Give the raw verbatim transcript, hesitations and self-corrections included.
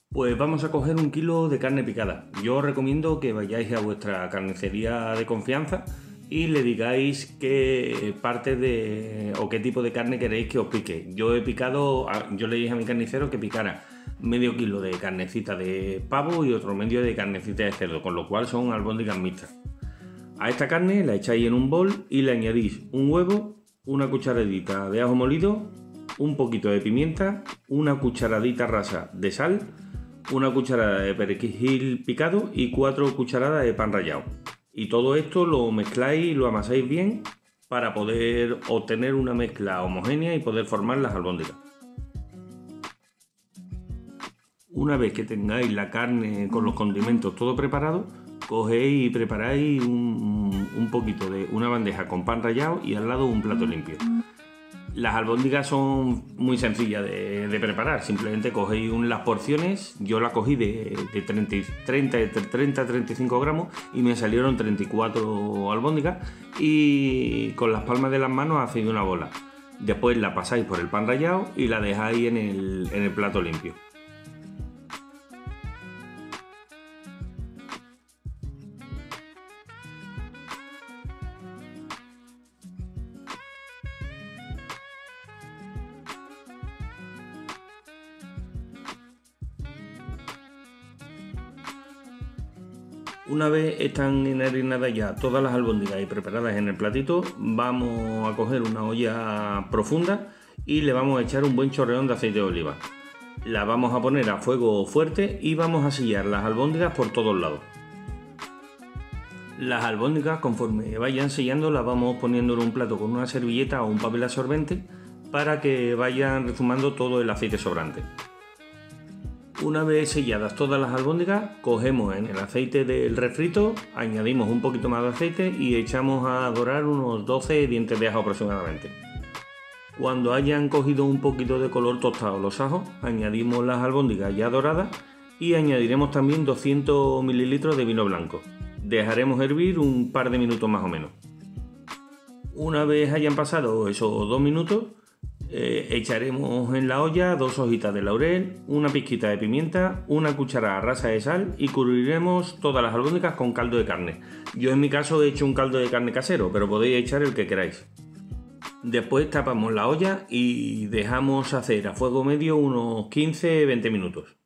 Pues vamos a coger un kilo de carne picada. Yo os recomiendo que vayáis a vuestra carnicería de confianza y le digáis qué parte de o qué tipo de carne queréis que os pique. Yo he picado, yo le dije a mi carnicero que picara medio kilo de carnecita de pavo y otro medio de carnecita de cerdo, con lo cual son albóndigas mixtas. A esta carne la echáis en un bol y le añadís un huevo, una cucharadita de ajo molido, un poquito de pimienta, una cucharadita rasa de sal, una cucharada de perejil picado y cuatro cucharadas de pan rallado. Y todo esto lo mezcláis y lo amasáis bien para poder obtener una mezcla homogénea y poder formar las albóndigas. Una vez que tengáis la carne con los condimentos todo preparado, cogéis y preparáis un, un poquito de una bandeja con pan rallado y al lado un plato limpio. Las albóndigas son muy sencillas de, de preparar, simplemente cogéis un, las porciones, yo la cogí de, de treinta a treinta y cinco gramos y me salieron treinta y cuatro albóndigas y con las palmas de las manos hacéis una bola. Después la pasáis por el pan rallado y la dejáis en el, en el plato limpio. Una vez están enharinadas ya todas las albóndigas y preparadas en el platito, vamos a coger una olla profunda y le vamos a echar un buen chorreón de aceite de oliva. La vamos a poner a fuego fuerte y vamos a sellar las albóndigas por todos lados. Las albóndigas, conforme vayan sellando, las vamos poniendo en un plato con una servilleta o un papel absorbente para que vayan rezumando todo el aceite sobrante. Una vez selladas todas las albóndigas, cogemos en el aceite del refrito, añadimos un poquito más de aceite y echamos a dorar unos doce dientes de ajo aproximadamente. Cuando hayan cogido un poquito de color tostado los ajos, añadimos las albóndigas ya doradas y añadiremos también doscientos mililitros de vino blanco. Dejaremos hervir un par de minutos más o menos. Una vez hayan pasado esos dos minutos, Eh, echaremos en la olla dos hojitas de laurel, una pizquita de pimienta, una cucharada rasa de sal y cubriremos todas las albóndigas con caldo de carne. Yo en mi caso he hecho un caldo de carne casero, pero podéis echar el que queráis. Después tapamos la olla y dejamos hacer a fuego medio unos quince a veinte minutos.